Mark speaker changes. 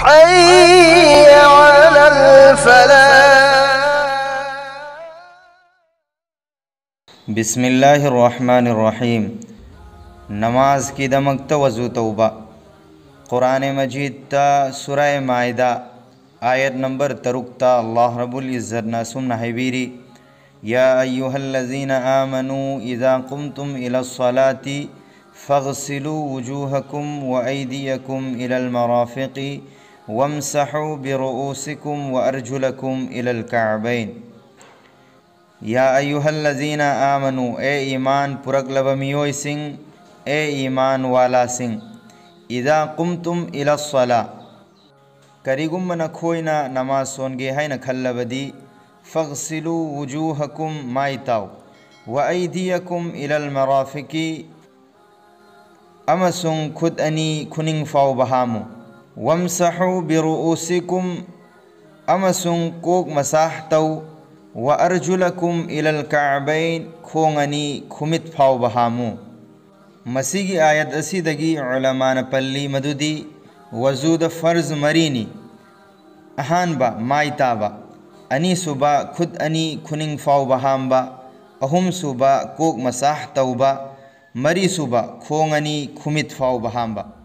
Speaker 1: حي على الفلاح.
Speaker 2: بسم اللہ الرحمن الرحیم. نماز کی دمک وضو توبہ. قرآن مجید تا سورہ مائدہ آیت نمبر ترکتا اللہ رب العزت ناسم نحویری یا ایہا الذین آمنوا اذا قمتم الى الصلاة فاغسلوا وجوہکم وایدیکم الى المرافق وامسحوا برؤوسکم وارجلکم الى الکعبین. یا ایہا الذین آمنوا اے ایمان پرک لبمیوئی سنگ اے ایمان والا سنگ. اذا قمتم الى الصلاة کریگم من کھوئنا نماز سونگے ہے نکھل بدی. فاغسلوا وجوہکم مائتاو وایدیکم الى المرافق امسن خود انی کھننگ فاو بہامو. وامسحوا برؤوسکم امسن کوک مساحتو. وارجلکم الى الکعبین کھونگنی کھمت فاو بہامو. مسیحی آیت اسیدگی علماء پلی مدودی وضود فرض مرینی اہان با مائتا با انی صبح خود انی کھننگ فاو بہام با اہم صبح کوک مساح تو با مری صبح کھونگنی کھمت فاو بہام با.